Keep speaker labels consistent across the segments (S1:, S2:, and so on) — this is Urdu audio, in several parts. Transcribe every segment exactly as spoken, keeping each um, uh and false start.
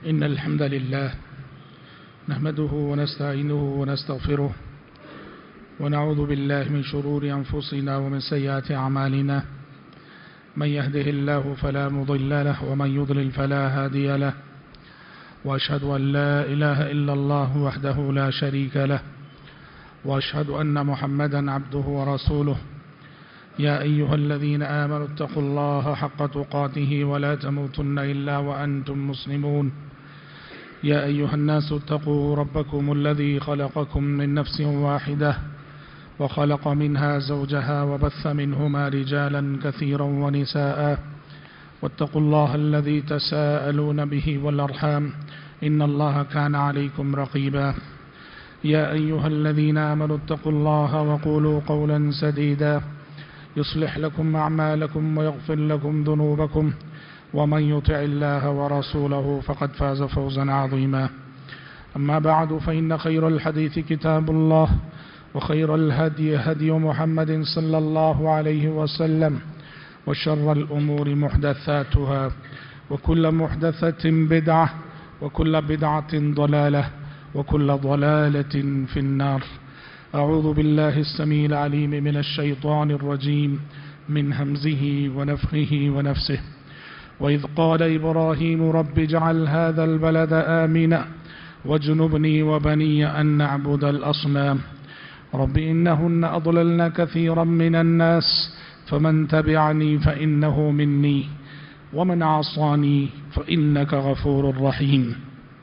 S1: إن الحمد لله نحمده ونستعينه ونستغفره ونعوذ بالله من شرور أنفسنا ومن سيئات أعمالنا من يهده الله فلا مضل له ومن يضلل فلا هادي له وأشهد أن لا إله إلا الله وحده لا شريك له وأشهد أن محمدا عبده ورسوله يا أيها الذين آمنوا اتقوا الله حق تقاته ولا تموتن إلا وأنتم مسلمون يا أيها الناس اتقوا ربكم الذي خلقكم من نفس واحدة وخلق منها زوجها وبث منهما رجالا كثيرا ونساء واتقوا الله الذي تساءلون به والأرحام إن الله كان عليكم رقيبا يا أيها الذين آمنوا اتقوا الله وقولوا قولا سديدا يصلح لكم أعمالكم ويغفر لكم ذنوبكم ومن يطع الله ورسوله فقد فاز فوزا عظيما أما بعد فإن خير الحديث كتاب الله وخير الهدي هدي محمد صلى الله عليه وسلم وشر الأمور محدثاتها وكل محدثة بدعة وكل بدعة ضلالة وكل ضلالة في النار أعوذ بالله السميع العليم من الشيطان الرجيم من همزه ونفخه ونفسه وإذ قال إبراهيم رب اجعل هذا البلد آمنا واجنبني وبني أن نعبد الأصنام رب إنهن أضللن كثيرا من الناس فمن تبعني فإنه مني ومن عصاني فإنك غفور رحيم.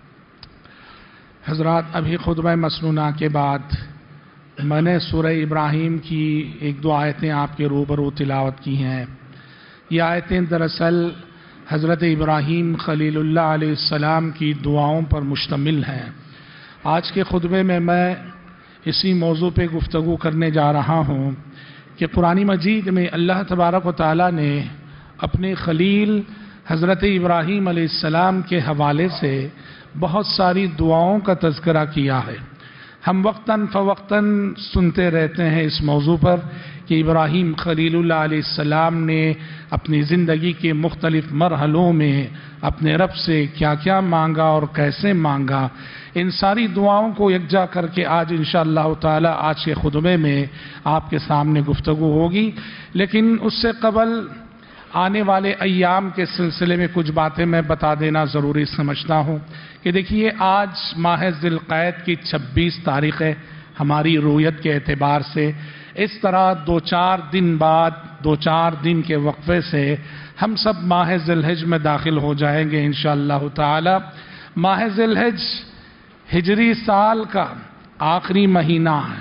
S1: حضرات، ابھی خطبہ مسنونہ کے بعد میں نے سورہ ابراہیم کی ایک دو آیتیں آپ کے روبرو تلاوت کی ہیں. یہ آیتیں دراصل حضرت ابراہیم خلیل اللہ علیہ السلام کی دعاؤں پر مشتمل ہیں. آج کے خطبے میں میں اسی موضوع پہ گفتگو کرنے جا رہا ہوں کہ قرآن مجید میں اللہ تبارک و تعالیٰ نے اپنے خلیل حضرت ابراہیم علیہ السلام کے حوالے سے بہت ساری دعاؤں کا تذکرہ کیا ہے. ہم وقتاً فوقتاً سنتے رہتے ہیں اس موضوع پر کہ ابراہیم خلیل اللہ علیہ السلام نے اپنی زندگی کے مختلف مرحلوں میں اپنے رب سے کیا کیا مانگا اور کیسے مانگا. ان ساری دعاؤں کو یکجا کر کے آج انشاءاللہ تعالی آج کے خطبے میں آپ کے سامنے گفتگو ہوگی. لیکن اس سے قبل آنے والے ایام کے سلسلے میں کچھ باتیں میں بتا دینا ضروری سمجھتا ہوں کہ دیکھیے آج ماہ ذی القعدہ کی چھبیس تاریخ ہے ہماری رویت کے اعتبار سے. اس طرح دو چار دن بعد دو چار دن کے وقفے سے ہم سب ماہ ذی الحجہ میں داخل ہو جائیں گے انشاءاللہ تعالی. ماہ ذی الحجہ ہجری سال کا آخری مہینہ ہے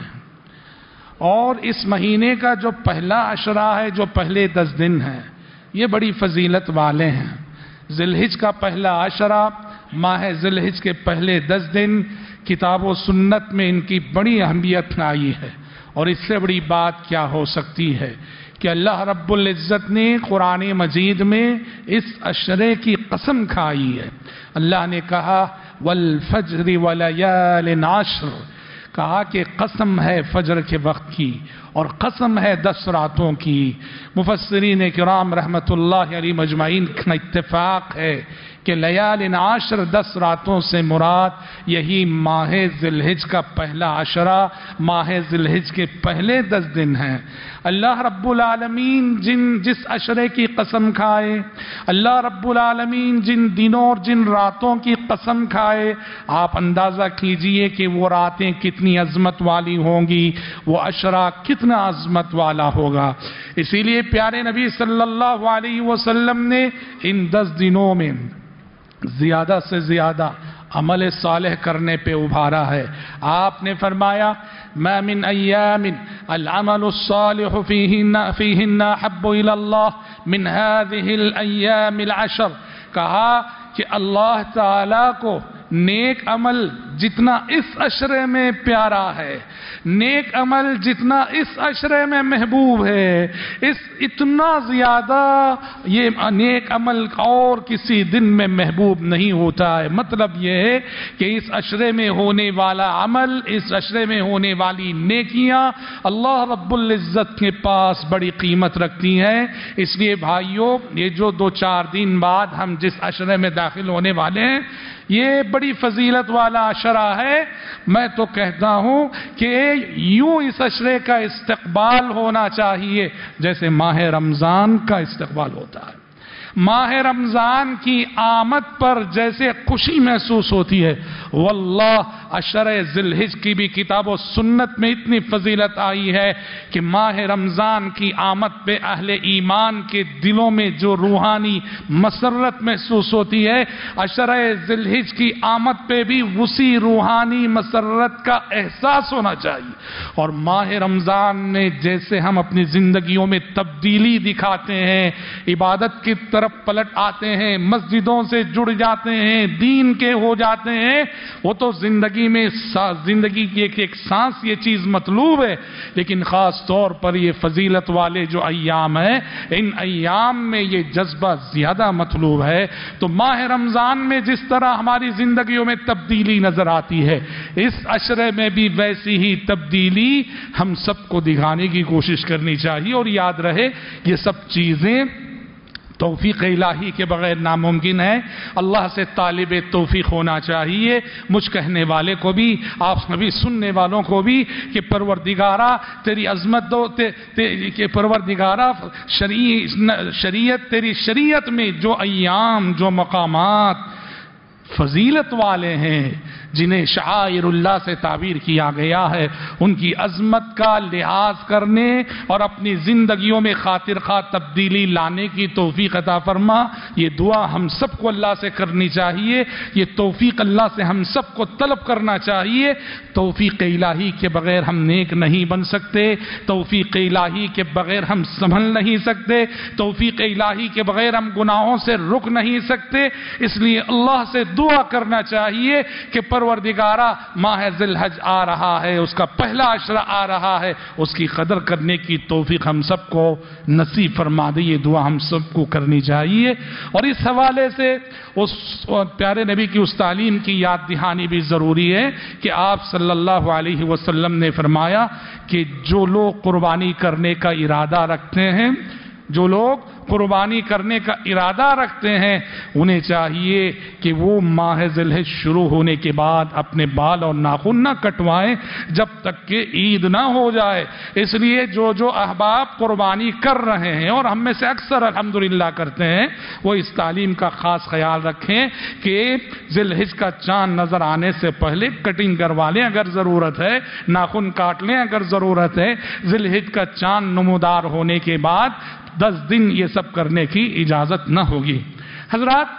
S1: اور اس مہینے کا جو پہلا عشرہ ہے، جو پہلے دس دن ہیں، یہ بڑی فضیلت والے ہیں. ذی الحجہ کا پہلا عشرہ، ماہ ذی الحجہ کے پہلے دس دن کتاب و سنت میں ان کی بڑی اہمیت آئی ہے. اور اس سے بڑی بات کیا ہو سکتی ہے کہ اللہ رب العزت نے قرآن مجید میں اس عشرے کی قسم کھائی ہے. اللہ نے کہا والفجر ولیال عشر، کہا کہ قسم ہے فجر کے وقت کی اور قسم ہے دس راتوں کی. مفسرین کرام رحمت اللہ علیہ مجمعین کا اتفاق ہے کہ لیال عشر دس راتوں سے مراد یہی ماہ ذی الحجہ کا پہلا عشرہ، ماہ ذی الحجہ کے پہلے دس دن ہیں. اللہ رب العالمین جن جس عشرے کی قسم کھائے، اللہ رب العالمین جن دنوں اور جن راتوں کی قسم کھائے، آپ اندازہ کیجئے کہ وہ راتیں کتنی عظمت والی ہوں گی، وہ عشرہ کتنا عظمت والا ہوگا. اسی لیے پیارے نبی صلی اللہ علیہ وسلم نے ان دس دنوں میں زیادہ سے زیادہ عمل صالح کرنے پہ ابھارا ہے. آپ نے فرمایا ما من ایام العمل الصالح فیہن فیہن احب الی اللہ من هذه الایام العشر. کہا کہ اللہ تعالیٰ کو نیک عمل جتنا اس عشرے میں پیارا ہے، نیک عمل جتنا اس عشرے میں محبوب ہے، اس اتنا زیادہ یہ نیک عمل اور کسی دن میں محبوب نہیں ہوتا ہے. مطلب یہ ہے کہ اس عشرے میں ہونے والا عمل، اس عشرے میں ہونے والی نیکیاں اللہ رب العزت کے پاس بڑی قیمت رکھتی ہیں. اس لیے بھائیوں، یہ جو دو چار دن بعد ہم جس عشرے میں داخل ہونے والے ہیں، یہ بڑی فضیلت والا عشرہ ہے. میں تو کہتا ہوں کہ یوں اس عشرے کا استقبال ہونا چاہیے جیسے ماہ رمضان کا استقبال ہوتا ہے. ماہ رمضان کی آمد پر جیسے خوشی محسوس ہوتی ہے، واللہ عشرہ ذی الحج کی بھی کتاب و سنت میں اتنی فضیلت آئی ہے کہ ماہ رمضان کی آمد پہ اہل ایمان کے دلوں میں جو روحانی مسرت محسوس ہوتی ہے، عشرہ ذی الحج کی آمد پہ بھی اسی روحانی مسرت کا احساس ہونا چاہیے. اور ماہ رمضان میں جیسے ہم اپنی زندگیوں میں تبدیلی دکھاتے ہیں، عبادت کی طرف پلٹ آتے ہیں، مسجدوں سے جڑ جاتے ہیں، دین کے ہو جاتے ہیں، وہ تو زندگی میں زندگی کی ایک ایک سانس یہ چیز مطلوب ہے. لیکن خاص طور پر یہ فضیلت والے جو ایام ہیں، ان ایام میں یہ جذبہ زیادہ مطلوب ہے. تو ماہ رمضان میں جس طرح ہماری زندگیوں میں تبدیلی نظر آتی ہے، اس عشرے میں بھی ویسی ہی تبدیلی ہم سب کو دکھانے کی کوشش کرنی چاہیے. اور یاد رہے یہ سب چیزیں توفیق الہی کے بغیر ناممکن ہے. اللہ سے طالب توفیق ہونا چاہیے، مجھ کہنے والے کو بھی، آپ سبھی سننے والوں کو بھی، کہ پروردگارہ تیری عظمت دو، کہ پروردگارہ شریعت تیری شریعت میں جو ایام، جو مقامات فضیلت والے ہیں، جنہیں شعائر اللہ سے تعبیر کیا گیا ہے، ان کی عظمت کا لحاظ کرنے اور اپنی زندگیوں میں خاطر خواہ تبدیلی لانے کی توفیق عطا فرما. یہ دعا ہم سب کو اللہ سے کرنی چاہیے، یہ توفیق اللہ سے ہم سب کو طلب کرنا چاہیے. توفیق الہی کے بغیر ہم نیک نہیں بن سکتے، توفیق الہی کے بغیر ہم سنبھل نہیں سکتے، توفیق الہی کے بغیر ہم گناہوں سے رک نہیں سکتے. اس لیے اللہ سے دعا کرنا چاہیے کہ پروردگارہ ماہ ذی الحج آ رہا ہے، اس کا پہلا عشرہ آ رہا ہے، اس کی قدر کرنے کی توفیق ہم سب کو نصیب فرما دے. یہ دعا ہم سب کو کرنی چاہیے. اور اس حوالے سے اس پیارے نبی کی اس تعلیم کی یاد دہانی بھی ضروری ہے کہ آپ صلی اللہ علیہ وسلم نے فرمایا کہ جو لوگ قربانی کرنے کا ارادہ رکھتے ہیں، جو لوگ قربانی کرنے کا ارادہ رکھتے ہیں، انہیں چاہیے کہ وہ ماہ ذی الحج شروع ہونے کے بعد اپنے بال اور ناخن نہ کٹوائیں جب تک کہ عید نہ ہو جائے. اس لیے جو جو احباب قربانی کر رہے ہیں، اور ہم میں سے اکثر الحمدللہ کرتے ہیں، وہ اس تعلیم کا خاص خیال رکھیں کہ ذی الحج کا چاند نظر آنے سے پہلے کٹنگ کروا لیں اگر ضرورت ہے، ناخن کاٹ لیں اگر ضرورت ہے. ذی الحج کا چاند نمودار ہونے کے بعد دس دن یہ سب کرنے کی اجازت نہ ہوگی. حضرات،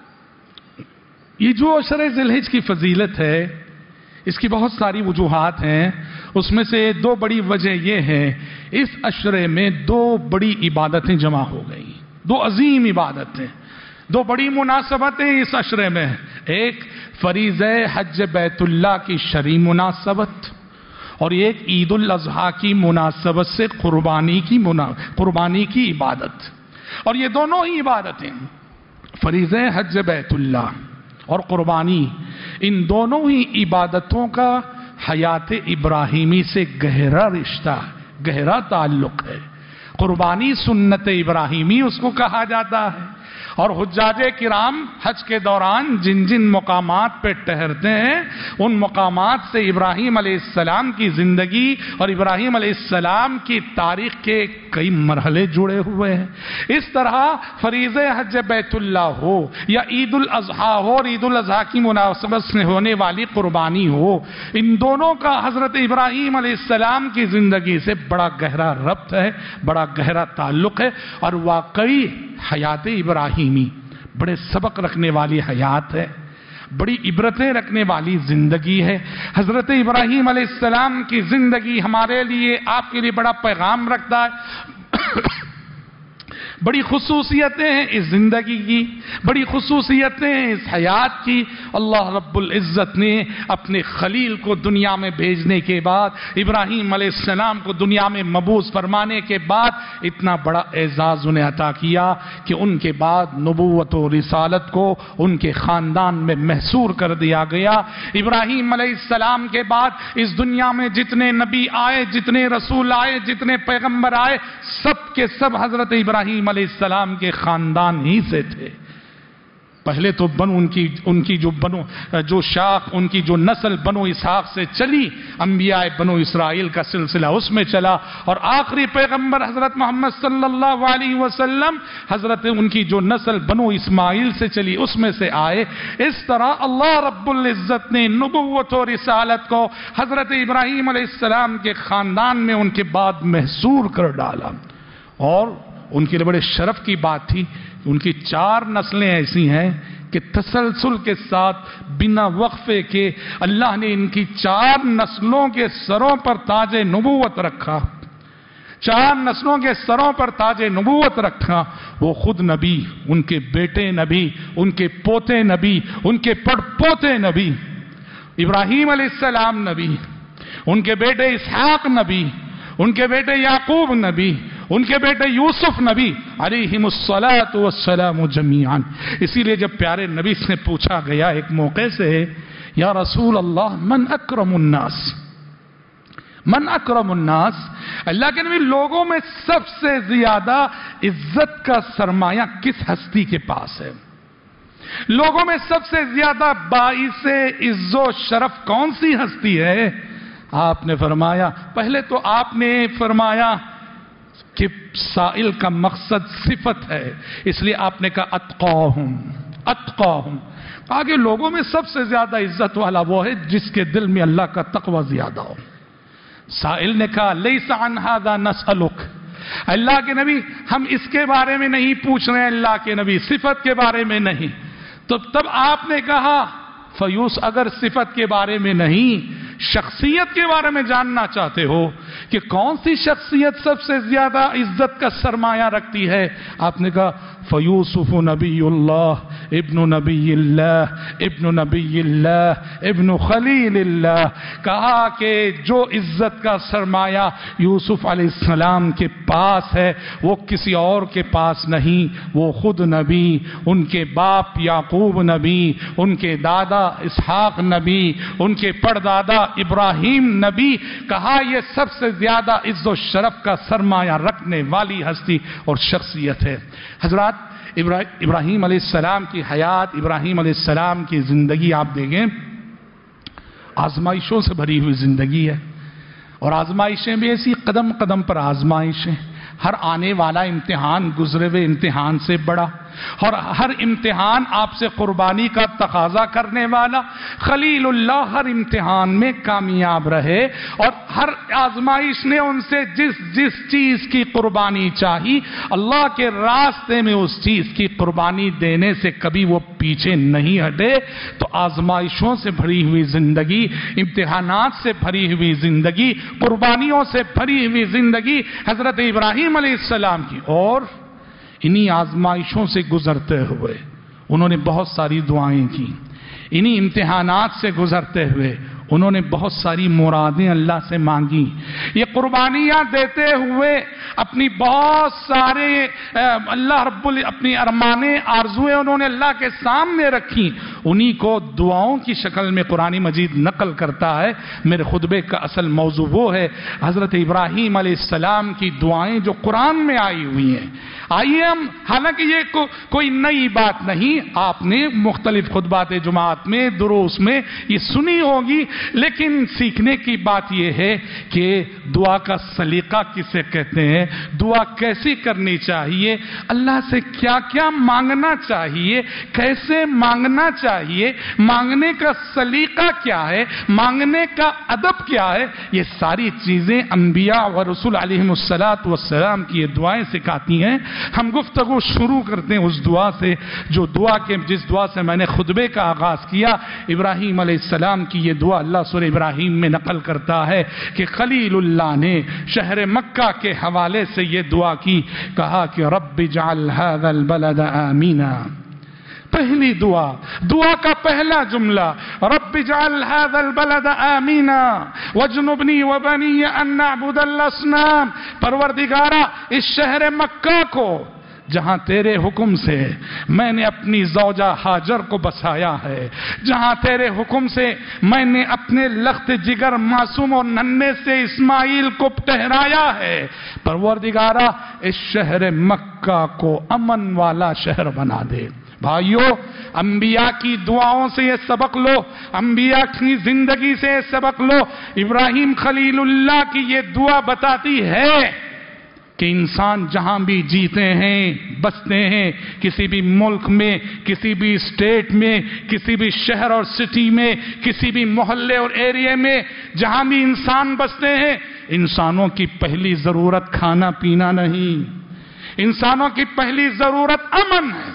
S1: یہ جو عشرہ ذی الحج کی فضیلت ہے، اس کی بہت ساری وجوہات ہیں. اس میں سے دو بڑی وجہ یہ ہے، اس عشرے میں دو بڑی عبادتیں جمع ہو گئی، دو عظیم عبادتیں، دو بڑی مناسبتیں اس عشرے میں. ایک فریضہ حج بیت اللہ کی شرعی مناسبت، اور ایک عید الاضحیٰ کی مناسبت سے قربانی کی منا... قربانی کی عبادت. اور یہ دونوں ہی عبادتیں، فریضہ حج بیت اللہ اور قربانی، ان دونوں ہی عبادتوں کا حیات ابراہیمی سے گہرا رشتہ، گہرا تعلق ہے. قربانی سنت ابراہیمی اس کو کہا جاتا ہے. اور حجاج کرام حج کے دوران جن جن مقامات پہ ٹہرتے ہیں، ان مقامات سے ابراہیم علیہ السلام کی زندگی اور ابراہیم علیہ السلام کی تاریخ کے کئی مرحلے جڑے ہوئے ہیں. اس طرح فریضہ حج بیت اللہ ہو یا عید الاضحیٰ ہو اور عید الاضحیٰ کی مناسبت سے ہونے والی قربانی ہو، ان دونوں کا حضرت ابراہیم علیہ السلام کی زندگی سے بڑا گہرا ربط ہے، بڑا گہرا تعلق ہے. اور واقعی حیات ابراہیمی بڑے سبق رکھنے والی حیات ہے، بڑی عبرتیں رکھنے والی زندگی ہے. حضرت ابراہیم علیہ السلام کی زندگی ہمارے لیے، آپ کے لیے بڑا پیغام رکھتا ہے. بڑی خصوصیتیں ہیں اس زندگی کی، بڑی خصوصیتیں ہیں اس حیات کی. اللہ رب العزت نے اپنے خلیل کو دنیا میں بھیجنے کے بعد، ابراہیم علیہ السلام کو دنیا میں مبعوث فرمانے کے بعد اتنا بڑا اعزاز انہیں عطا کیا کہ ان کے بعد نبوت و رسالت کو ان کے خاندان میں محصور کر دیا گیا. ابراہیم علیہ السلام کے بعد اس دنیا میں جتنے نبی آئے، جتنے رسول آئے، جتنے پیغمبر آئے، سب کے سب حضرت ابراہیم علیہ السلام کے خاندان ہی سے تھے. پہلے تو بنو ان کی ان کی جو بنو جو شاخ ان کی جو نسل بنو اسحاق سے چلی، انبیاء بنو اسرائیل کا سلسلہ اس میں چلا، اور آخری پیغمبر حضرت محمد صلی اللہ علیہ وسلم حضرت ان کی جو نسل بنو اسماعیل سے چلی اس میں سے آئے۔ اس طرح اللہ رب العزت نے نبوت اور رسالت کو حضرت ابراہیم علیہ السلام کے خاندان میں ان کے بعد محصور کر ڈالا، اور ان کے لیے بڑے شرف کی بات تھی کہ ان کی چار نسلیں ایسی ہیں کہ تسلسل کے ساتھ بنا وقفے کے اللہ نے ان کی چار نسلوں کے سروں پر تاج نبوت رکھا، چار نسلوں کے سروں پر تاج نبوت رکھا۔ وہ خود نبی، ان کے بیٹے نبی، ان کے پوتے نبی، ان کے پڑ پوتے نبی۔ ابراہیم علیہ السلام نبی، ان کے بیٹے اسحاق نبی، ان کے بیٹے یعقوب نبی، ان کے بیٹے یوسف نبی علیہم الصلاۃ والسلام جمیعاً۔ اسی لیے جب پیارے نبی سے پوچھا گیا ایک موقع سے، یا رسول اللہ من اکرم الناس، من اکرم الناس، اللہ کے نبی لوگوں میں سب سے زیادہ عزت کا سرمایہ کس ہستی کے پاس ہے؟ لوگوں میں سب سے زیادہ باعث عز و شرف کون سی ہستی ہے؟ آپ نے فرمایا، پہلے تو آپ نے فرمایا کہ سائل کا مقصد صفت ہے، اس لیے آپ نے کہا اتقاہم، اتقاہم، کہا کہ لوگوں میں سب سے زیادہ عزت والا وہ ہے جس کے دل میں اللہ کا تقوی زیادہ ہو۔ سائل نے کہا لیس عن ھذا نسألک، اللہ کے نبی ہم اس کے بارے میں نہیں پوچھ رہے ہیں، اللہ کے نبی صفت کے بارے میں نہیں۔ تو تب آپ نے کہا فیوس، اگر صفت کے بارے میں نہیں، شخصیت کے بارے میں جاننا چاہتے ہو کہ کون سی شخصیت سب سے زیادہ عزت کا سرمایہ رکھتی ہے، آپ نے کہا فیوسف نبی اللہ ابن نبی اللہ ابن نبی اللہ ابن خلیل اللہ، کہا کہ جو عزت کا سرمایہ یوسف علیہ السلام کے پاس ہے وہ کسی اور کے پاس نہیں، وہ خود نبی، ان کے باپ یعقوب نبی، ان کے دادا اسحاق نبی، ان کے پردادا ابراہیم نبی، کہا یہ سب سے زیادہ عز و شرف کا سرمایہ رکھنے والی ہستی اور شخصیت ہے۔ حضرات ابراہیم علیہ السلام کی حیات، ابراہیم علیہ السلام کی زندگی آپ دیکھیں، آزمائشوں سے بھری ہوئی زندگی ہے، اور آزمائشیں بھی ایسی قدم قدم پر آزمائشیں، ہر آنے والا امتحان گزرے ہوئے امتحان سے بڑا، اور ہر امتحان آپ سے قربانی کا تقاضا کرنے والا۔ خلیل اللہ ہر امتحان میں کامیاب رہے، اور ہر آزمائش نے ان سے جس جس چیز کی قربانی چاہی اللہ کے راستے میں اس چیز کی قربانی دینے سے کبھی وہ پیچھے نہیں ہٹے۔ تو آزمائشوں سے بھری ہوئی زندگی، امتحانات سے بھری ہوئی زندگی، قربانیوں سے بھری ہوئی زندگی حضرت ابراہیم علیہ السلام کی، اور انہی آزمائشوں سے گزرتے ہوئے انہوں نے بہت ساری دعائیں کی، انہی امتحانات سے گزرتے ہوئے انہوں نے بہت ساری مرادیں اللہ سے مانگی، یہ قربانیاں دیتے ہوئے اپنی بہت سارے اللہ رب ال اپنی ارمانیں آرزویں انہوں نے اللہ کے سامنے رکھی، انہی کو دعاؤں کی شکل میں قرآن مجید نقل کرتا ہے۔ میرے خطبے کا اصل موضوع وہ ہے حضرت ابراہیم علیہ السلام کی دعائیں جو قرآن میں آئی ہوئی ہیں۔ آئیے ہم، حالانکہ یہ کو, کوئی نئی بات نہیں، آپ نے مختلف خطبات جماعت میں دروس میں یہ سنی ہوگی، لیکن سیکھنے کی بات یہ ہے کہ دعا کا سلیقہ کسے کہتے ہیں، دعا کیسی کرنی چاہیے، اللہ سے کیا کیا مانگنا چاہیے، کیسے مانگنا چاہیے، مانگنے کا سلیقہ کیا ہے، مانگنے کا ادب کیا ہے، یہ ساری چیزیں انبیاء و رسول علیہم الصلاۃ والسلام کی یہ دعائیں سکھاتی ہیں۔ ہم گفتگو شروع کرتے ہیں اس دعا سے جو دعا کے جس دعا سے میں نے خطبے کا آغاز کیا۔ ابراہیم علیہ السلام کی یہ دعا اللہ سورہ ابراہیم میں نقل کرتا ہے کہ خلیل اللہ نے شہر مکہ کے حوالے سے یہ دعا کی، کہا کہ رب اجعل هذا البلد آمینا۔ پہلی دعا، دعا کا پہلا جملہ رب اجعل هذا البلد آمینا واجنبنی وبنی ان نعبد الاصنام، پروردگارا اس شہر مکہ کو جہاں تیرے حکم سے میں نے اپنی زوجہ ہاجر کو بسایا ہے، جہاں تیرے حکم سے میں نے اپنے لخت جگر معصوم اور ننھے سے اسماعیل کو ٹھہرایا ہے، پروردگارا اس شہر مکہ کو امن والا شہر بنا دے۔ بھائیو، انبیاء کی دعاؤں سے یہ سبق لو، انبیاء کی زندگی سے یہ سبق لو۔ ابراہیم خلیل اللہ کی یہ دعا بتاتی ہے کہ انسان جہاں بھی جیتے ہیں، بستے ہیں، کسی بھی ملک میں، کسی بھی اسٹیٹ میں، کسی بھی شہر اور سٹی میں، کسی بھی محلے اور ایریے میں، جہاں بھی انسان بستے ہیں، انسانوں کی پہلی ضرورت کھانا پینا نہیں، انسانوں کی پہلی ضرورت امن ہے،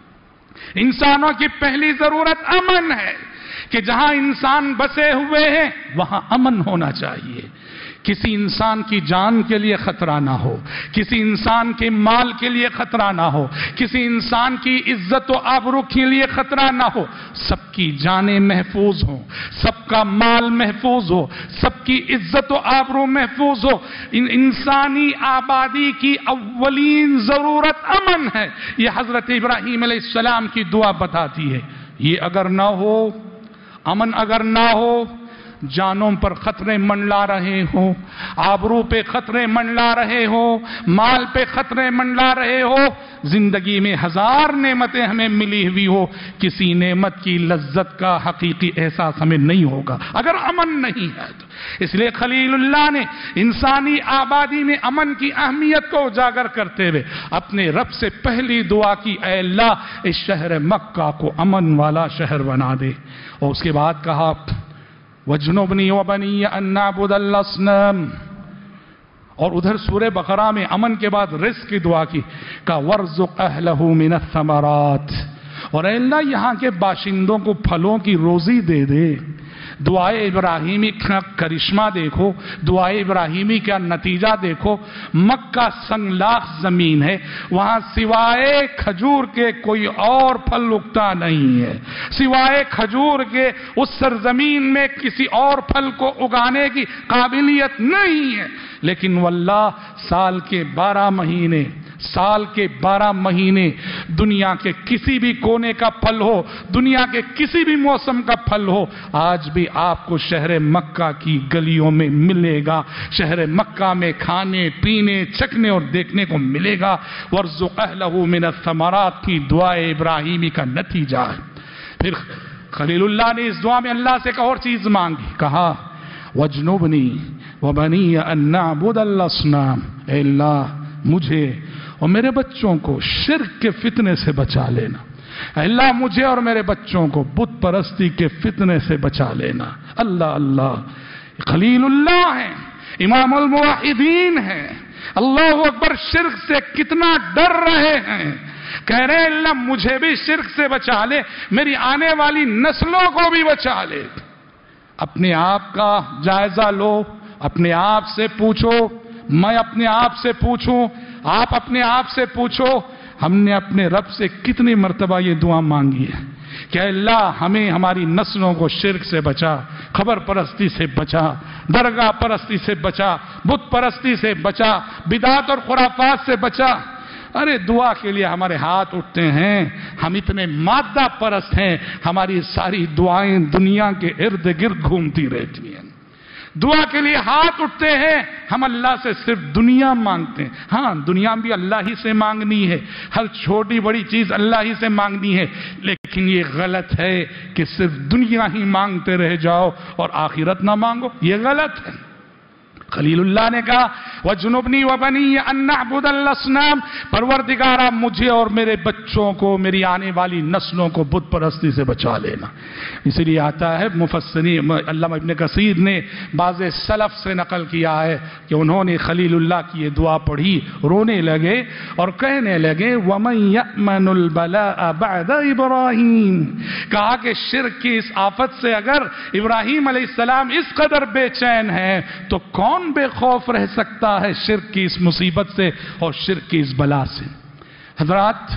S1: انسانوں کی پہلی ضرورت امن ہے کہ جہاں انسان بسے ہوئے ہیں وہاں امن ہونا چاہیے، کسی انسان کی جان کے لیے خطرہ نہ ہو، کسی انسان کے مال کے لیے خطرہ نہ ہو، کسی انسان کی عزت و آبرو کے لیے خطرہ نہ ہو، سب کی جانیں محفوظ ہوں، سب کا مال محفوظ ہو، سب کی عزت و آبرو محفوظ ہو۔ ان انسانی آبادی کی اولین ضرورت امن ہے، یہ حضرت ابراہیم علیہ السلام کی دعا بتاتی ہے۔ یہ اگر نہ ہو، امن اگر نہ ہو، جانوں پر خطرے منڈلا رہے ہو، آبرو پہ خطرے منڈلا رہے ہو، مال پہ خطرے منڈلا رہے ہو، زندگی میں ہزار نعمتیں ہمیں ملی ہوئی ہو، کسی نعمت کی لذت کا حقیقی احساس ہمیں نہیں ہوگا اگر امن نہیں ہے تو۔ اس لیے خلیل اللہ نے انسانی آبادی میں امن کی اہمیت کو اجاگر کرتے ہوئے اپنے رب سے پہلی دعا کی، اے اللہ اس شہر مکہ کو امن والا شہر بنا دے، اور اس کے بعد کہا وَجْنُبْنِي وَبَنِيَّ أَن نَّعْبُدَ الْأَصْنَامَ، اور ادھر سورہ بقرہ میں امن کے بعد رزق کی دعا کی، کہا وَارْزُقْ أَهْلَهُ مِنَ الثَّمَرَاتِ، اور اے اللہ یہاں کے باشندوں کو پھلوں کی روزی دے دے۔ دعائے ابراہیمی کا کرشمہ دیکھو، دعائے ابراہیمی کا نتیجہ دیکھو۔ مکہ سنگلاخ زمین ہے، وہاں سوائے کھجور کے کوئی اور پھل اگتا نہیں ہے، سوائے کھجور کے اس سرزمین میں کسی اور پھل کو اگانے کی قابلیت نہیں ہے، لیکن واللہ سال کے بارہ مہینے سال کے بارہ مہینے دنیا کے کسی بھی کونے کا پھل ہو، دنیا کے کسی بھی موسم کا پھل ہو، آج بھی آپ کو شہر مکہ کی گلیوں میں ملے گا، شہر مکہ میں کھانے پینے چکھنے اور دیکھنے کو ملے گا۔ وَارْزُقْ أَهْلَهُ مِنَ الثَّمَرَاتِ کی دعائے ابراہیمی کا نتیجہ ہے۔ پھر خلیل اللہ نے اس دعا میں اللہ سے ایک اور چیز مانگی، کہا وَجْنُبْنِي وَبَنِيَّ أَن نَّعْبُدَ الْأَصْنَامَ، اے اللہ مجھے اور میرے بچوں کو شرک کے فتنے سے بچا لینا، اے اللہ مجھے اور میرے بچوں کو بت پرستی کے فتنے سے بچا لینا۔ اللہ اللہ، خلیل اللہ ہیں، امام الموحدین ہیں، اللہ اکبر، شرک سے کتنا ڈر رہے ہیں، کہہ رہے ہیں اللہ مجھے بھی شرک سے بچا لے، میری آنے والی نسلوں کو بھی بچا لے۔ اپنے آپ کا جائزہ لو، اپنے آپ سے پوچھو، میں اپنے آپ سے پوچھوں، آپ اپنے آپ سے پوچھو، ہم نے اپنے رب سے کتنی مرتبہ یہ دعا مانگی ہے کہ اللہ ہمیں ہماری نسلوں کو شرک سے بچا، خبر پرستی سے بچا، درگاہ پرستی سے بچا، بت پرستی سے بچا، بدعت اور خرافات سے بچا۔ ارے دعا کے لیے ہمارے ہاتھ اٹھتے ہیں، ہم اتنے مادہ پرست ہیں، ہماری ساری دعائیں دنیا کے ارد گرد گھومتی رہتی ہیں۔ دعا کے لیے ہاتھ اٹھتے ہیں، ہم اللہ سے صرف دنیا مانگتے ہیں۔ ہاں دنیا بھی اللہ ہی سے مانگنی ہے، ہر چھوٹی بڑی چیز اللہ ہی سے مانگنی ہے، لیکن یہ غلط ہے کہ صرف دنیا ہی مانگتے رہ جاؤ اور آخرت نہ مانگو، یہ غلط ہے۔ خلیل اللہ نے کہا وَجْنُبْنِي وَبَنِيَّ أَن نَّعْبُدَ الْأَصْنَامَ، پروردگارہ مجھے اور میرے بچوں کو، میری آنے والی نسلوں کو بت پرستی سے بچا لینا۔ اسی لیے آتا ہے مفسرین، علامہ ابن کثیر نے بعض سلف سے نقل کیا ہے کہ انہوں نے خلیل اللہ کی یہ دعا پڑھی، رونے لگے اور کہنے لگے وَمَن يَأْمَنُ الْبَلَاءَ بَعْدَ إِبْرَاهِيمَ، کہا کہ شرک کی اس آفت سے اگر ابراہیم علیہ السلام اس قدر بے چین ہیں تو کون بے خوف رہ سکتا ہے شرک کی اس مصیبت سے اور شرک کی اس بلا سے۔ حضرات،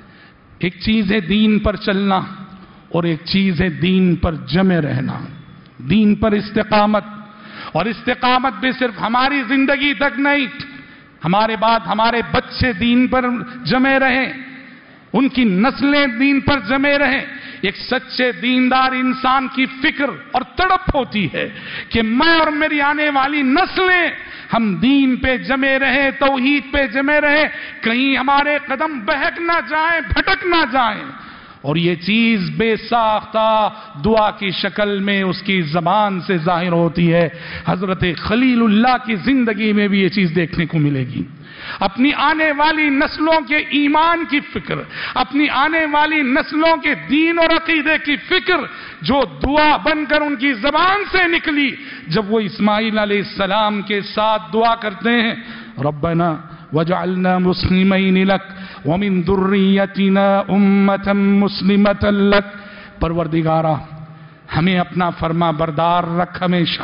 S1: ایک چیز ہے دین پر چلنا اور ایک چیز ہے دین پر جمے رہنا، دین پر استقامت، اور استقامت بھی صرف ہماری زندگی تک نہیں، ہمارے بعد ہمارے بچے دین پر جمے رہیں، ان کی نسلیں دین پر جمے رہیں۔ ایک سچے دیندار انسان کی فکر اور تڑپ ہوتی ہے کہ میں اور میری آنے والی نسلیں ہم دین پہ جمے رہیں، توحید پہ جمے رہیں، کہیں ہمارے قدم بہک نہ جائیں، بھٹک نہ جائیں۔ اور یہ چیز بے ساختہ دعا کی شکل میں اس کی زبان سے ظاہر ہوتی ہے۔ حضرت خلیل اللہ کی زندگی میں بھی یہ چیز دیکھنے کو ملے گی۔ اپنی آنے والی نسلوں کے ایمان کی فکر، اپنی آنے والی نسلوں کے دین اور عقیدے کی فکر جو دعا بن کر ان کی زبان سے نکلی جب وہ اسماعیل علیہ السلام کے ساتھ دعا کرتے ہیں، ربنا وجعلنا مسلمین لک ومن ذریتنا امۃ مسلمۃ لک، پروردگارا ہمیں اپنا فرما بردار رکھ ہمیشہ،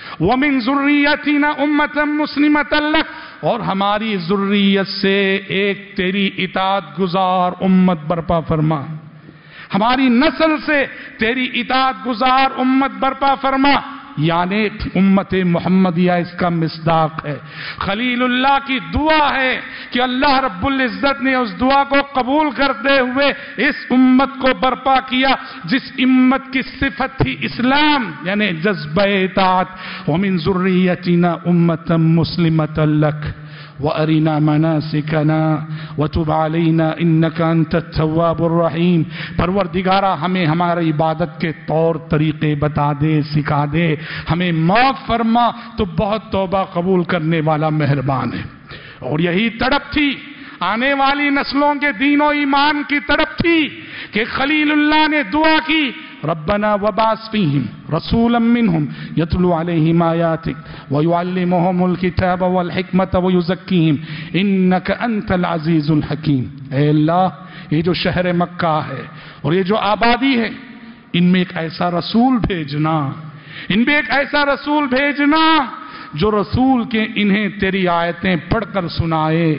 S1: ومن ذریتنا امۃ مسلمۃ لک، اور ہماری ذریت سے ایک تیری اطاعت گزار امت برپا فرما، ہماری نسل سے تیری اطاعت گزار امت برپا فرما، یعنی امت محمدیہ اس کا مصداق ہے۔ خلیل اللہ کی دعا ہے کہ اللہ رب العزت نے اس دعا کو قبول کرتے ہوئے اس امت کو برپا کیا جس امت کی صفت تھی اسلام، یعنی جذبہ اطاعت۔ ومن ذریتنا امۃ مسلمۃ لک وَأَرِنَا مَنَاسِكَنَا وَتُبْ عَلَيْنَا إِنَّكَ أَنْتَ التَّوَّابُ الرَّحِيمُ، پروردگارا ہمیں ہماری عبادت کے طور طریقے بتا دے، سکھا دے، ہمیں معاف فرما، تو بہت توبہ قبول کرنے والا مہربان ہے۔ اور یہی تڑپ تھی آنے والی نسلوں کے دین و ایمان کی تڑپ تھی کہ خلیل اللہ نے دعا کی، ربنا وبعث فیہم رسولا منہم یتلو علیہم آیاتک ویعلمہم الکتاب والحکمت ویزکیہم انک انت العزیز الحکیم۔ اے اللہ، یہ جو شہر مکہ ہے اور یہ جو آبادی ہے، ان میں ایک ایسا رسول بھیجنا، ان میں ایک ایسا رسول بھیجنا جو رسول کے انہیں تیری آیتیں پڑھ کر سنائے،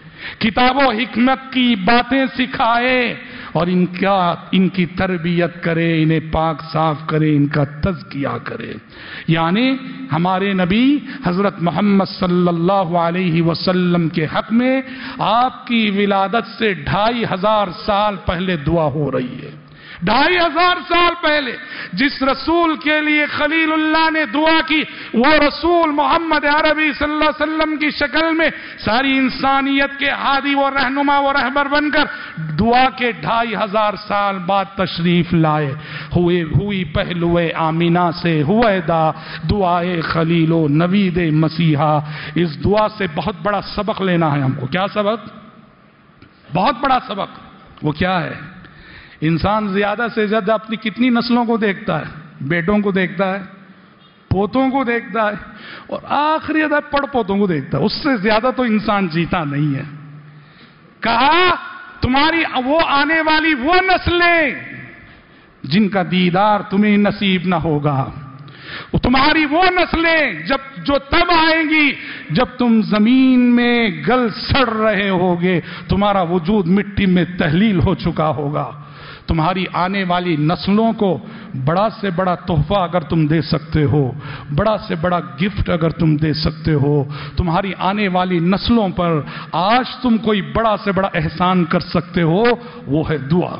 S1: کتاب و حکمت کی باتیں سکھائے، اور ان کا ان کی تربیت کرے، انہیں پاک صاف کرے، ان کا تزکیہ کرے۔ یعنی ہمارے نبی حضرت محمد صلی اللہ علیہ وسلم کے حق میں آپ کی ولادت سے ڈھائی ہزار سال پہلے دعا ہو رہی ہے۔ ڈھائی ہزار سال پہلے جس رسول کے لیے خلیل اللہ نے دعا کی، وہ رسول محمد عربی صلی اللہ علیہ وسلم کی شکل میں ساری انسانیت کے ہادی و رہنما و رہبر بن کر دعا کے ڈھائی ہزار سال بعد تشریف لائے۔ ہوئے ہوئی پہلو آمینہ سے ہوئے دا دعائے خلیل و نوید مسیحا۔ اس دعا سے بہت بڑا سبق لینا ہے ہم کو۔ کیا سبق؟ بہت بڑا سبق۔ وہ کیا ہے؟ انسان زیادہ سے زیادہ اپنی کتنی نسلوں کو دیکھتا ہے؟ بیٹوں کو دیکھتا ہے، پوتوں کو دیکھتا ہے، اور آخری عدد پڑ پوتوں کو دیکھتا ہے۔ اس سے زیادہ تو انسان جیتا نہیں ہے۔ کہا تمہاری وہ آنے والی وہ نسلیں جن کا دیدار تمہیں نصیب نہ ہوگا، تمہاری وہ نسلیں جب جو تب آئیں گی جب تم زمین میں گل سڑ رہے ہوگے، تمہارا وجود مٹی میں تحلیل ہو چکا ہوگا۔ تمہاری آنے والی نسلوں کو بڑا سے بڑا تحفہ اگر تم دے سکتے ہو، بڑا سے بڑا گفٹ اگر تم دے سکتے ہو، تمہاری آنے والی نسلوں پر آج تم کوئی بڑا سے بڑا احسان کر سکتے ہو، وہ ہے دعا۔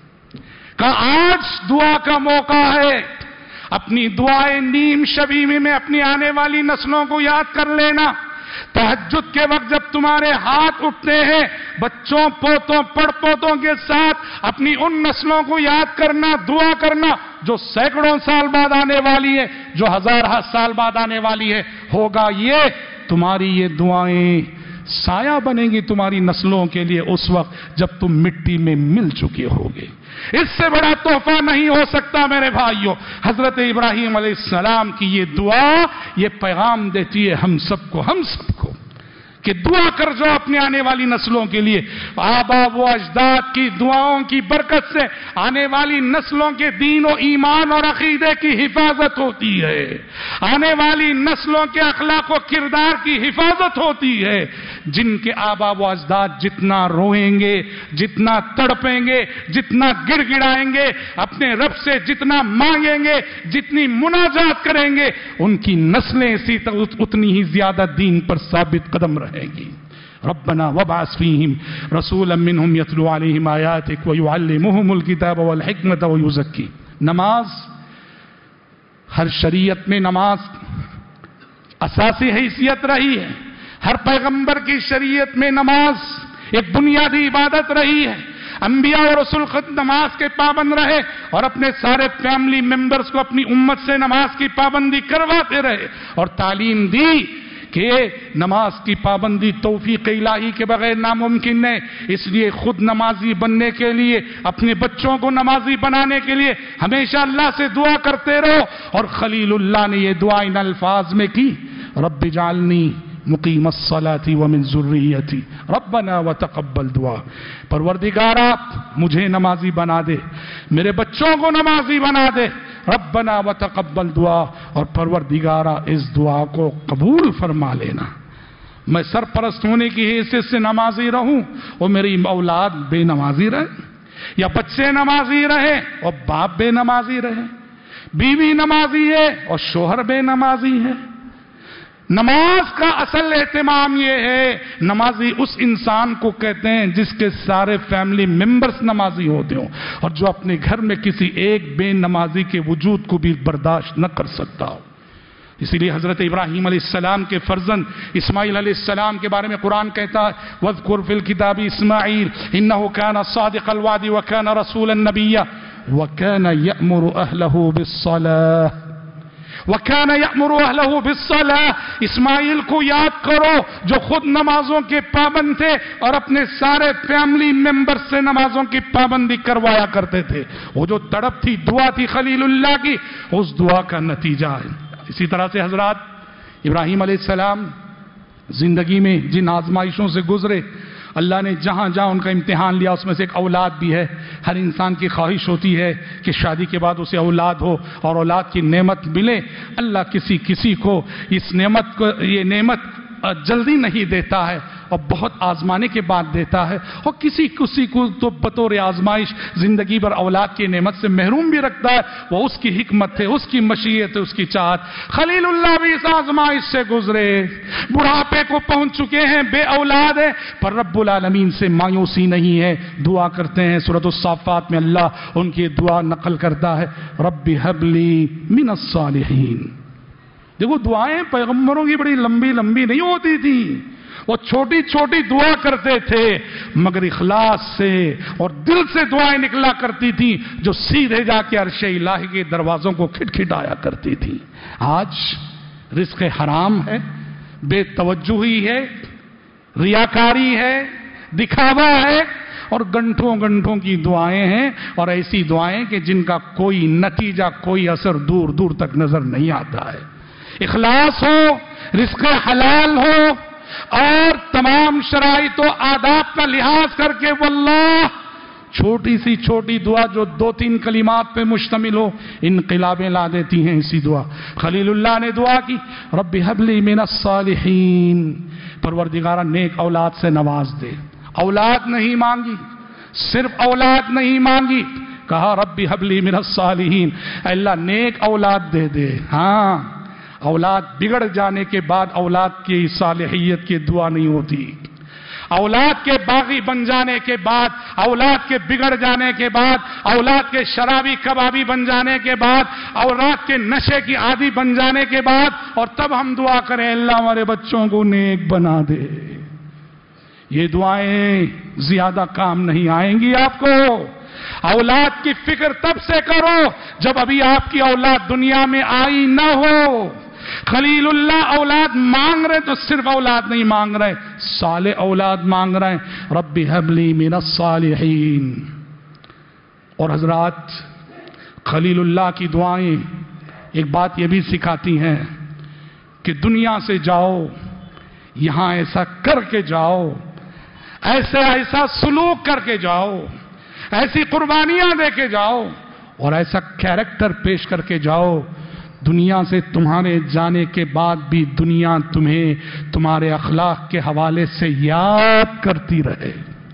S1: کہ آج دعا کا موقع ہے۔ اپنی دعائیں نیم شبی میں اپنی آنے والی نسلوں کو یاد کر لینا۔ تہجد کے وقت جب تمہارے ہاتھ اٹھتے ہیں، بچوں، پوتوں، پڑ پوتوں کے ساتھ اپنی ان نسلوں کو یاد کرنا، دعا کرنا جو سینکڑوں سال بعد آنے والی ہے، جو ہزار سال بعد آنے والی ہے۔ ہوگا یہ تمہاری یہ دعائیں سایہ بنیں گی تمہاری نسلوں کے لیے اس وقت جب تم مٹی میں مل چکے ہوگے۔ اس سے بڑا تحفہ نہیں ہو سکتا میرے بھائیوں۔ حضرت ابراہیم علیہ السلام کی یہ دعا یہ پیغام دیتی ہے ہم سب کو ہم سب کو کہ دعا کر جو اپنے آنے والی نسلوں کے لیے۔ آبا و اجداد کی دعاؤں کی برکت سے آنے والی نسلوں کے دین و ایمان اور عقیدے کی حفاظت ہوتی ہے، آنے والی نسلوں کے اخلاق و کردار کی حفاظت ہوتی ہے۔ جن کے آبا و اجداد جتنا روئیں گے، جتنا تڑپیں گے، جتنا گڑ گڑائیں گے، اپنے رب سے جتنا مانگیں گے، جتنی مناجات کریں گے، ان کی نسلیں اسی اتنی ہی زیادہ دین پر ثابت قدم رہیں گی۔ ربنا وابعث فیہم رسولا منہم یتلو علیہم آیاتک ویعلمہم الکتاب والحکمت ویزکیہم۔ نماز، ہر شریعت میں نماز اساسی حیثیت رہی ہے۔ ہر پیغمبر کی شریعت میں نماز ایک بنیادی عبادت رہی ہے۔ انبیاء اور رسول خود نماز کے پابند رہے اور اپنے سارے فیملی ممبرز کو اپنی امت سے نماز کی پابندی کرواتے رہے اور تعلیم دی کہ نماز کی پابندی توفیق الہی کے بغیر ناممکن ہے. اس لیے خود نمازی بننے کے لیے، اپنے بچوں کو نمازی بنانے کے لیے ہمیشہ اللہ سے دعا کرتے رہو. اور خلیل اللہ نے یہ دعا ان الفاظ میں کی، رب اجعلنی مقیم الصلاۃ ومن ذریتی ربنا وتقبل دعا. پروردگارا مجھے نمازی بنا دے، میرے بچوں کو نمازی بنا دے، ربنا وتقبل دعا. اور پروردگارا اس دعا کو قبول فرما لینا. میں سرپرست ہونے کی حیثیت سے نمازی رہوں اور میری اولاد بے نمازی رہے، یا بچے نمازی رہے اور باپ بے نمازی رہے، بیوی نمازی ہے اور شوہر بے نمازی ہے. نماز کا اصل اہتمام یہ ہے، نمازی اس انسان کو کہتے ہیں جس کے سارے فیملی ممبرز نمازی ہوتے ہوں اور جو اپنے گھر میں کسی ایک بے نمازی کے وجود کو بھی برداشت نہ کر سکتا ہو. اسی لیے حضرت ابراہیم علیہ السلام کے فرزند اسماعیل علیہ السلام کے بارے میں قرآن کہتا ہے وَاذْكُرْ فِي الْكِتَابِ إِسْمَاعِيلَ إِنَّهُ كَانَ صَادِقَ الْوَعْدِ وَكَانَ رَسُولًا نَبِيًّا وَكَانَ يَأْمُرُ أَهْلَهُ بِالصَّلَاةِ وَكَانَ يَأْمُرُ أَهْلَهُ بِالصَّلَاةِ. اسماعیل کو یاد کرو جو خود نمازوں کے پابند تھے اور اپنے سارے فیملی ممبر سے نمازوں کی پابندی کروایا کرتے تھے. وہ جو تڑپ تھی، دعا تھی خلیل اللہ کی، اس دعا کا نتیجہ ہے. اسی طرح سے حضرات ابراہیم علیہ السلام زندگی میں جن آزمائشوں سے گزرے، اللہ نے جہاں جہاں ان کا امتحان لیا اس میں سے ایک اولاد بھی ہے. ہر انسان کی خواہش ہوتی ہے کہ شادی کے بعد اسے اولاد ہو اور اولاد کی نعمت ملے. اللہ کسی کسی کو اس نعمت کو یہ نعمت جلدی نہیں دیتا ہے اور بہت آزمانے کے بعد دیتا ہے، اور کسی کسی کو تو بطور آزمائش زندگی بھر اولاد کی نعمت سے محروم بھی رکھتا ہے. وہ اس کی حکمت ہے، اس کی مشیت ہے، اس کی چاہت. خلیل اللہ بھی اس آزمائش سے گزرے، بڑھاپے کو پہنچ چکے ہیں، بے اولاد ہے، پر رب العالمین سے مایوسی نہیں ہے. دعا کرتے ہیں. سورۃ الصافات میں اللہ ان کی دعا نقل کرتا ہے رب هب لی من الصالحین. دیکھو دعائیں پیغمبروں کی بڑی لمبی لمبی نہیں ہوتی تھی، وہ چھوٹی چھوٹی دعا کرتے تھے مگر اخلاص سے اور دل سے دعائیں نکلا کرتی تھی جو سیدھے جا کے عرش الہی کے دروازوں کو کھٹکھٹایا کرتی تھی. آج رزق حرام ہے، بے توجہی ہے، ریاکاری ہے، دکھاوا ہے اور گھنٹوں گھنٹوں کی دعائیں ہیں، اور ایسی دعائیں کہ جن کا کوئی نتیجہ، کوئی اثر دور دور تک نظر نہیں آتا ہے. اخلاص ہو، رزق حلال ہو اور تمام شرائط و آداب کا لحاظ کر کے واللہ چھوٹی سی چھوٹی دعا جو دو تین کلمات پہ مشتمل ہو انقلابیں لا دیتی ہیں. اسی دعا خلیل اللہ نے دعا کی رب هب لی من الصالحین، پروردگارہ نیک اولاد سے نواز دے. اولاد نہیں مانگی، صرف اولاد نہیں مانگی، کہا رب هب لی من الصالحین، اللہ نیک اولاد دے دے. ہاں اولاد بگڑ جانے کے بعد اولاد کی صالحیت کی دعا نہیں ہوتی. اولاد کے باغی بن جانے کے بعد، اولاد کے بگڑ جانے کے بعد، اولاد کے شرابی کبابی بن جانے کے بعد، اولاد کے نشے کی عادی بن جانے کے بعد، اور تب ہم دعا کریں اللہ ہمارے بچوں کو نیک بنا دے. یہ دعائیں زیادہ کام نہیں آئیں گی آپ کو. اولاد کی فکر تب سے کرو جب ابھی آپ کی اولاد دنیا میں آئی نہ ہو. خلیل اللہ اولاد مانگ رہے تو صرف اولاد نہیں مانگ رہے، صالح اولاد مانگ رہے ہیں رب هب لی من الصالحین. اور حضرات خلیل اللہ کی دعائیں ایک بات یہ بھی سکھاتی ہیں کہ دنیا سے جاؤ، یہاں ایسا کر کے جاؤ، ایسا ایسا سلوک کر کے جاؤ، ایسی قربانیاں دے کے جاؤ اور ایسا کیریکٹر پیش کر کے جاؤ، دنیا سے تمہارے جانے کے بعد بھی دنیا تمہیں تمہارے اخلاق کے حوالے سے یاد کرتی رہے.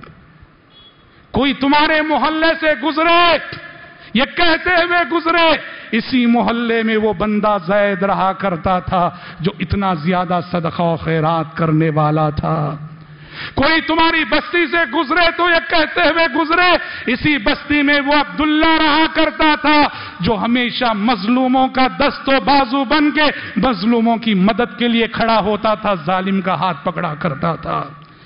S1: کوئی تمہارے محلے سے گزرے، یہ کہتے ہوئے گزرے اسی محلے میں وہ بندہ زید رہا کرتا تھا جو اتنا زیادہ صدقہ و خیرات کرنے والا تھا. کوئی تمہاری بستی سے گزرے تو یہ کہتے ہوئے گزرے اسی بستی میں وہ عبداللہ رہا کرتا تھا جو ہمیشہ مظلوموں کا دست و بازو بن کے مظلوموں کی مدد کے لیے کھڑا ہوتا تھا، ظالم کا ہاتھ پکڑا کرتا تھا.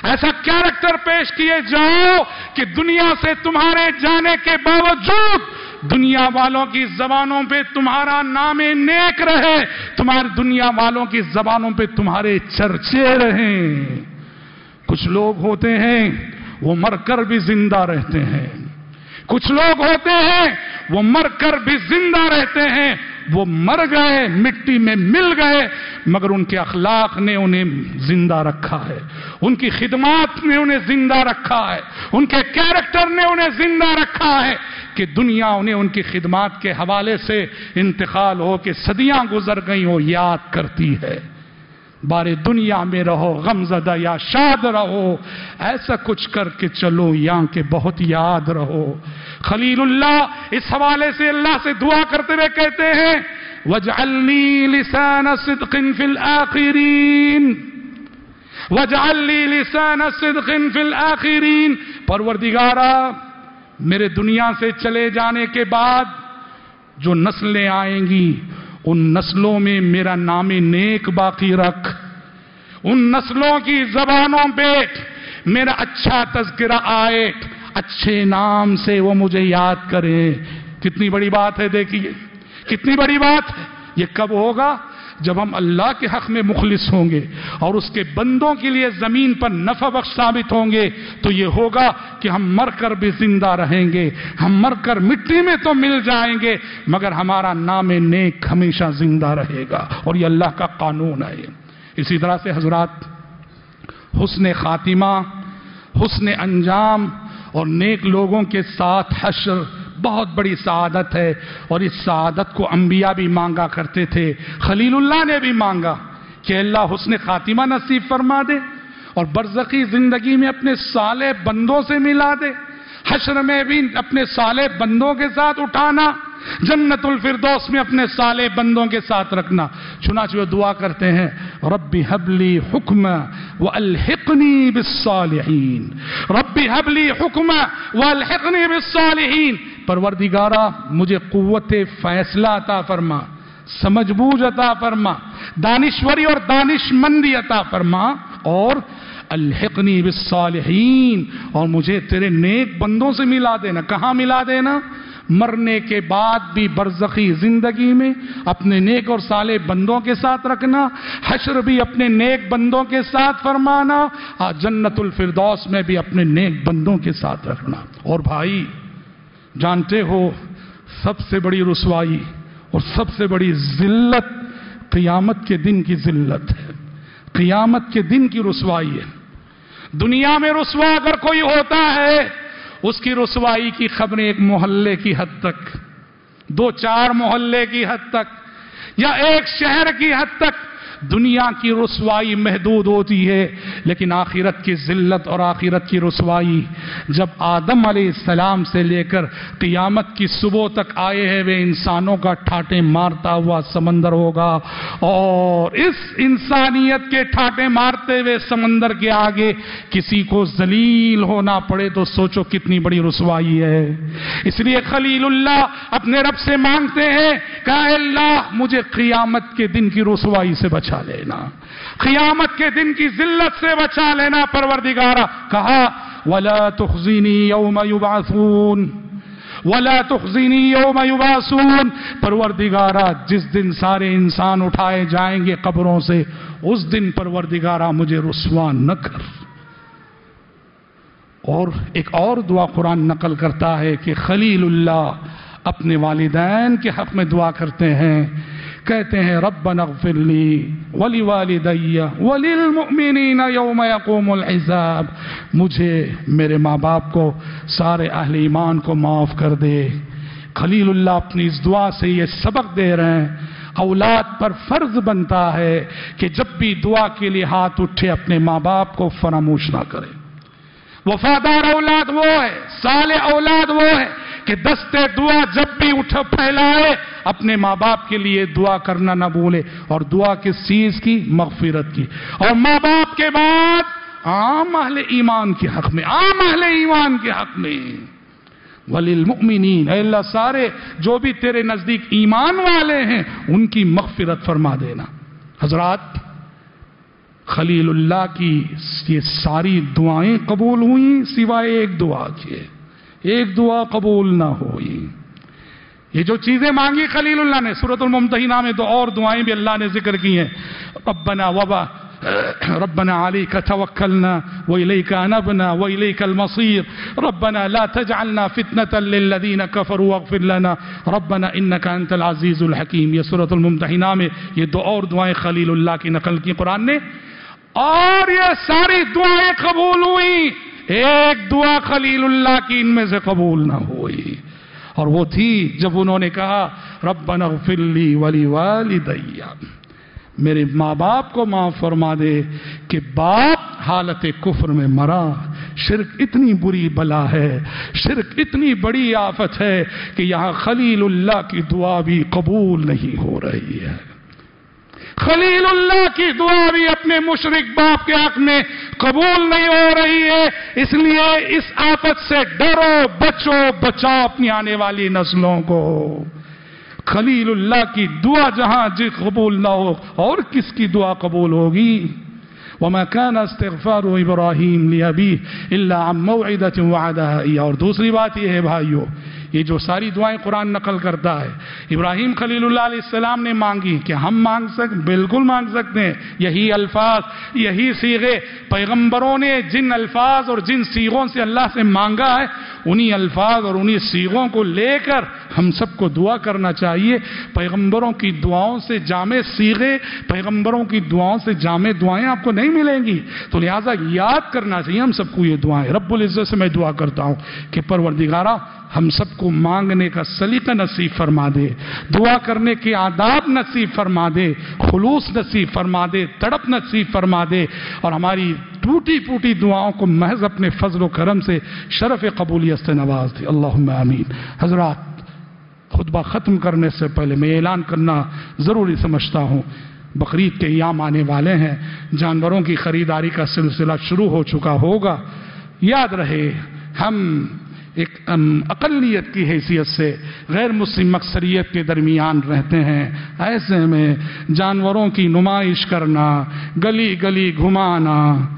S1: ایسا کیریکٹر پیش کیے جاؤ کہ دنیا سے تمہارے جانے کے باوجود دنیا والوں کی زبانوں پہ تمہارا نام نیک رہے، تمہاری دنیا والوں کی زبانوں پہ تمہارے چرچے رہیں۔ کچھ لوگ ہوتے ہیں وہ مر کر بھی زندہ رہتے ہیں، کچھ لوگ ہوتے ہیں وہ مر کر بھی زندہ رہتے ہیں، وہ مر گئے، مٹی میں مل گئے، مگر ان کے اخلاق نے انہیں زندہ رکھا ہے، ان کی خدمات نے انہیں زندہ رکھا ہے، ان کے کیریکٹر نے انہیں زندہ رکھا ہے کہ دنیا انہیں ان کی خدمات کے حوالے سے انتقال ہو کے صدیاں گزر گئی ہو یاد کرتی ہے۔ بارے دنیا میں رہو غم زدہ یا شاد رہو، ایسا کچھ کر کے چلو یا کہ بہت یاد رہو۔ خلیل اللہ اس حوالے سے اللہ سے دعا کرتے ہوئے کہتے ہیں وَاجْعَلْنِي لِسَانَ صِدْقٍ فِي الْآخِرِينَ وَاجْعَلْنِي لِسَانَ صِدْقٍ فِي الْآخِرِينَ، پروردگارا میرے دنیا سے چلے جانے کے بعد جو نسلیں آئیں گی ان نسلوں میں میرا نام نیک باقی رکھ، ان نسلوں کی زبانوں پہ میرا اچھا تذکرہ آئے، اچھے نام سے وہ مجھے یاد کریں۔ کتنی بڑی بات ہے، دیکھیے کتنی بڑی بات ہے۔ یہ کب ہوگا؟ جب ہم اللہ کے حق میں مخلص ہوں گے اور اس کے بندوں کے لیے زمین پر نفع بخش ثابت ہوں گے، تو یہ ہوگا کہ ہم مر کر بھی زندہ رہیں گے، ہم مر کر مٹی میں تو مل جائیں گے مگر ہمارا نام نیک ہمیشہ زندہ رہے گا، اور یہ اللہ کا قانون ہے۔ اسی طرح سے حضرات، حسن خاتمہ، حسن انجام اور نیک لوگوں کے ساتھ حشر بہت بڑی سعادت ہے، اور اس سعادت کو انبیاء بھی مانگا کرتے تھے۔ خلیل اللہ نے بھی مانگا کہ اللہ حسن خاتمہ نصیب فرما دے اور برزخی زندگی میں اپنے صالح بندوں سے ملا دے، حشر میں بھی اپنے صالح بندوں کے ساتھ اٹھانا، جنت الفردوس میں اپنے صالح بندوں کے ساتھ رکھنا۔ چنانچہ وہ دعا کرتے ہیں ربی حب لی حکما والحقنی بالصالحین، ربی حب لی حکما والحقنی بالصالحین، پروردگارا مجھے قوت فیصلہ عطا فرما، سمجھ بوجھ عطا فرما، دانشوری اور دانش مندی عطا فرما، اور الحقنی بالصالحین، اور مجھے تیرے نیک بندوں سے ملا دینا۔ کہاں ملا دینا؟ مرنے کے بعد بھی برزخی زندگی میں اپنے نیک اور صالح بندوں کے ساتھ رکھنا، حشر بھی اپنے نیک بندوں کے ساتھ فرمانا، جنت الفردوس میں بھی اپنے نیک بندوں کے ساتھ رکھنا۔ اور بھائی جانتے ہو سب سے بڑی رسوائی اور سب سے بڑی ذلت قیامت کے دن کی ذلت ہے، قیامت کے دن کی رسوائی ہے۔ دنیا میں رسوا اگر کوئی ہوتا ہے اس کی رسوائی کی خبریں ایک محلے کی حد تک، دو چار محلے کی حد تک، یا ایک شہر کی حد تک دنیا کی رسوائی محدود ہوتی ہے، لیکن آخرت کی ذلت اور آخرت کی رسوائی جب آدم علیہ السلام سے لے کر قیامت کی صبح تک آئے ہیں، وہ انسانوں کا ٹھاٹے مارتا ہوا سمندر ہوگا، اور اس انسانیت کے ٹھاٹے مارتے ہوئے سمندر کے آگے کسی کو ذلیل ہونا پڑے تو سوچو کتنی بڑی رسوائی ہے۔ اس لیے خلیل اللہ اپنے رب سے مانگتے ہیں کہ اے اللہ مجھے قیامت کے دن کی رسوائی سے بچا لینا، قیامت کے دن کی ذلت سے بچا لینا پروردگارا۔ کہا وَلَا تُخْزِنِي يَوْمَ يُبْعَثُونَ وَلَا تُخْزِنِي يَوْمَ يُبْعَثُونَ، پروردگارا جس دن سارے انسان اٹھائے جائیں گے قبروں سے، اس دن پروردگارا مجھے رسوا نہ کر۔ اور ایک اور دعا قرآن نقل کرتا ہے کہ خلیل اللہ اپنے والدین کے حق میں دعا کرتے ہیں، کہتے ہیں ربنا اغفر لی ولوالدی وللمؤمنین یوم یقوم الحساب، مجھے میرے ماں باپ کو سارے اہل ایمان کو معاف کر دے۔ خلیل اللہ اپنی اس دعا سے یہ سبق دے رہے ہیں اولاد پر فرض بنتا ہے کہ جب بھی دعا کے لیے ہاتھ اٹھے اپنے ماں باپ کو فراموش نہ کرے۔ وفادار اولاد وہ ہے، صالح اولاد وہ ہے کہ دستے دعا جب بھی اٹھ پھیلائے اپنے ماں باپ کے لیے دعا کرنا نہ بھولے، اور دعا کس چیز کی؟ مغفرت کی۔ اور ماں باپ کے بعد عام اہل ایمان کے حق میں، عام اہل ایمان کے حق میں وللمؤمنین، اے اللہ سارے جو بھی تیرے نزدیک ایمان والے ہیں ان کی مغفرت فرما دینا۔ حضرات
S2: خلیل اللہ کی یہ ساری دعائیں قبول ہوئیں سوائے ایک دعا کے، ایک دعا قبول نہ ہوئی۔ یہ جو چیزیں مانگی خلیل اللہ نے، سورۃ الممتحنہ میں دو اور دعائیں بھی اللہ نے ذکر کی ہیں، ربنا وبا ربنا عليك توكلنا وإليك أنبنا وإليك المصير ربنا لا تجعلنا فتنة للذين كفروا واغفر لنا ربنا إنك أنت العزيز الحكيم۔ یہ سورۃ الممتحنہ میں یہ دو اور دعائیں خلیل اللہ کی نقل کی قرآن نے، اور یہ ساری دعائیں قبول ہوئی، ایک دعا خلیل اللہ کی ان میں سے قبول نہ ہوئی، اور وہ تھی جب انہوں نے کہا ربنا اغفر لی ولوالدی، میرے ماں باپ کو معاف فرما دے کہ باپ حالت کفر میں مرا۔ شرک اتنی بری بلا ہے، شرک اتنی بڑی آفت ہے کہ یہاں خلیل اللہ کی دعا بھی قبول نہیں ہو رہی ہے۔ خلیل اللہ کی دعا بھی اپنے مشرک باپ کے حق میں قبول نہیں ہو رہی ہے، اس لیے اس آفت سے ڈرو، بچو، بچاؤ اپنی آنے والی نسلوں کو۔ خلیل اللہ کی دعا جہاں جی قبول نہ ہو، اور کس کی دعا قبول ہوگی؟ وَمَا كَانَ اسْتِغْفَارُ إِبْرَاهِيمَ لِأَبِيهِ إِلَّا عَن مَّوْعِدَةٍ وَعَدَهَا إِيَّاهُ۔ اور دوسری بات یہ ہے بھائیو، یہ جو ساری دعائیں قرآن نقل کرتا ہے، ابراہیم خلیل اللہ علیہ السلام نے مانگی کہ ہم مانگ سکتے، بالکل مانگ سکتے ہیں، یہی الفاظ، یہی صیغے پیغمبروں نے جن الفاظ اور جن صیغوں سے اللہ سے مانگا ہے، انہی الفاظ اور انہی صیغوں کو لے کر ہم سب کو دعا کرنا چاہیے۔ پیغمبروں کی دعاؤں سے جامع صیغے، پیغمبروں کی دعاؤں سے جامع دعائیں آپ کو نہیں ملیں گی، تو لہٰذا یاد کرنا چاہیے ہم سب کو یہ دعائیں۔ رب العزت سے میں دعا کرتا ہوں کہ پروردگارہ ہم سب کو مانگنے کا سلیقہ نصیب فرما دے، دعا کرنے کے آداب نصیب فرما دے، خلوص نصیب فرما دے، تڑپ نصیب فرما دے، اور ہماری ٹوٹی پوٹی دعاؤں کو محض اپنے فضل و کرم سے شرف قبولیت سے نواز دے، اللہم آمین۔ حضرات، خطبہ ختم کرنے سے پہلے میں اعلان کرنا ضروری سمجھتا ہوں، بقرعید کے ایام آنے والے ہیں، جانوروں کی خریداری کا سلسلہ شروع ہو چکا ہوگا۔ یاد رہے ہم ایک اقلیت کی حیثیت سے غیر مسلم اکثریت کے درمیان رہتے ہیں، ایسے میں جانوروں کی نمائش کرنا، گلی گلی گھمانا،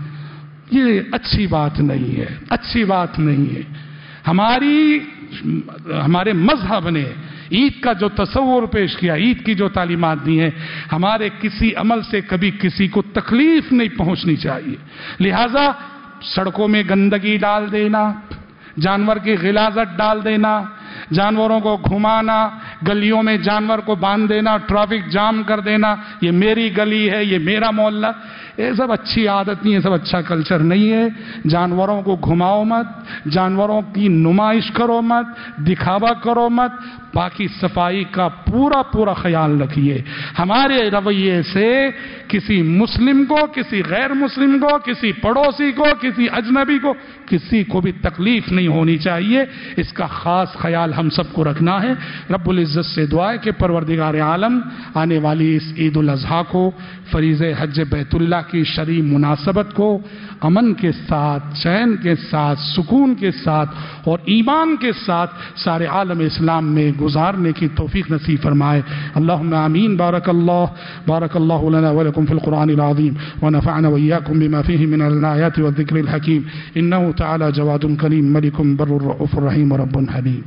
S2: یہ اچھی بات نہیں ہے، اچھی بات نہیں ہے۔ ہماری ہمارے مذہب نے عید کا جو تصور پیش کیا، عید کی جو تعلیمات دی ہیں، ہمارے کسی عمل سے کبھی کسی کو تکلیف نہیں پہنچنی چاہیے، لہذا سڑکوں میں گندگی ڈال دینا، جانور کی غلاظت ڈال دینا، جانوروں کو گھمانا، گلیوں میں جانور کو باندھ دینا، ٹریفک جام کر دینا، یہ میری گلی ہے، یہ میرا محلہ، یہ سب اچھی عادت نہیں ہے، سب اچھا کلچر نہیں ہے۔ جانوروں کو گھماؤ مت، جانوروں کی نمائش کرو مت، دکھاوا کرو مت، باقی صفائی کا پورا پورا خیال رکھیے۔ ہمارے رویے سے کسی مسلم کو، کسی غیر مسلم کو، کسی پڑوسی کو، کسی اجنبی کو، کسی کو بھی تکلیف نہیں ہونی چاہیے، اس کا خاص خیال ہم سب کو رکھنا ہے۔ رب العزت سے دعا ہے کہ پروردگار عالم آنے والی اس عید الاضحیٰ کو، فریض حج بیت اللہ کی شرعی مناسبت کو امن کے ساتھ، چین کے ساتھ، سکون کے ساتھ اور ایمان کے ساتھ سارے عالم اسلام میں گزارنے کی توفیق نصیب فرمائے۔ اللہم آمین۔ بارک اللہ بارک اللہ لنا ولکم فی القرآن العظیم ونفعنا وإياكم بما فيه من الآیات والذکر الحکیم انہ تعالی جواد کریم ملک بر الرؤوف الرحیم رب حلیم۔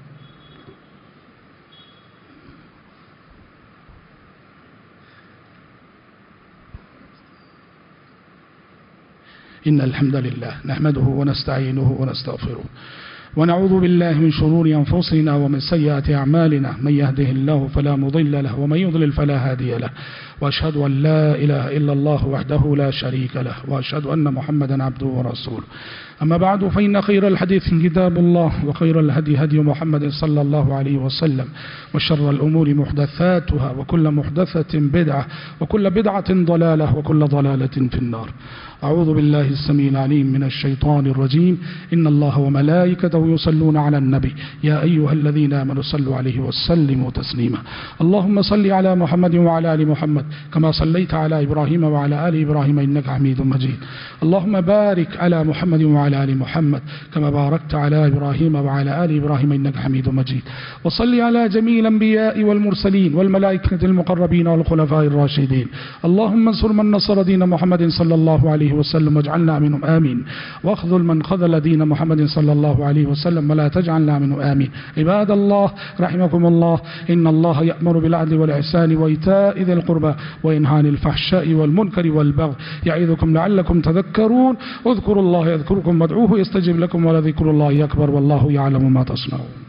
S2: إن الحمد لله نحمده ونستعينه ونستغفره ونعوذ بالله من شرور أنفسنا ومن سيئات أعمالنا من يهده الله فلا مضل له ومن يضلل فلا هادي له وأشهد أن لا إله إلا الله وحده لا شريك له وأشهد أن محمدا عبده ورسوله أما بعد فإن خير الحديث كتاب الله وخير الهدي هدي محمد صلى الله عليه وسلم وشر الأمور محدثاتها وكل محدثة بدعة وكل بدعة ضلالة وكل ضلالة في النار أعوذ بالله السميع العليم من الشيطان الرجيم إن الله وملائكته يصلون على النبي يا أيها الذين آمنوا صلوا عليه وسلموا تسليما اللهم صل على محمد وعلى آل محمد كما صليت على إبراهيم وعلى آل إبراهيم إنك حميد مجيد اللهم بارك على محمد وعلى آل محمد كما باركت على إبراهيم وعلى آل إبراهيم إنك حميد مجيد وصل على جميع الأنبياء والمرسلين والملائكة المقربين والخلفاء الراشدين اللهم انصر من نصر دين محمد صلى الله عليه وسلم واجعلنا منهم آمين واخذل من خذل دين محمد صلى الله عليه وسلم ولا تجعلنا منهم آمين عباد الله رحمكم الله إن الله يأمر بالعدل والإحسان وإيتاء ذي القربى وينهى عن الفحشاء والمنكر والبغي يعظكم لعلكم تذكرون اذكروا الله يذكركم وادعوه يستجب لكم ولذكر الله أكبر والله يعلم ما تصنعون